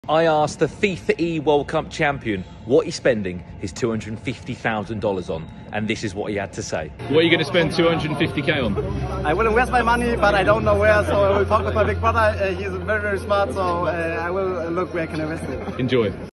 I asked the FIFAe World Cup champion what he's spending his $250,000 on, and this is what he had to say. What are you going to spend 250k on? I will invest my money, but I don't know where, so I will talk with my big brother. He's very, very smart, so I will look where I can invest it. Enjoy.